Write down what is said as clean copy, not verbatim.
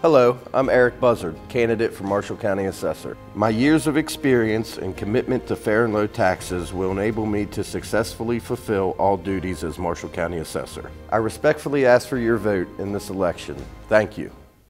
Hello, I'm Eric Buzzard, candidate for Marshall County Assessor. My years of experience and commitment to fair and low taxes will enable me to successfully fulfill all duties as Marshall County Assessor. I respectfully ask for your vote in this election. Thank you.